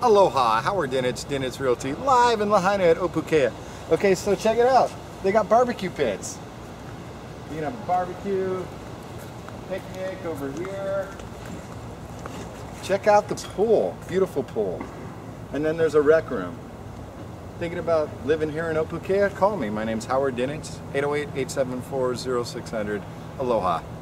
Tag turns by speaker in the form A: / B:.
A: Aloha, Howard Dinich, Dinich Realty, live in Lahaina at Opukea. Okay, so check it out. They got barbecue pits. You can have a barbecue, picnic over here. Check out the pool, beautiful pool. And then there's a rec room. Thinking about living here in Opukea? Call me. My name's Howard Dinich, 808-874-0600. Aloha.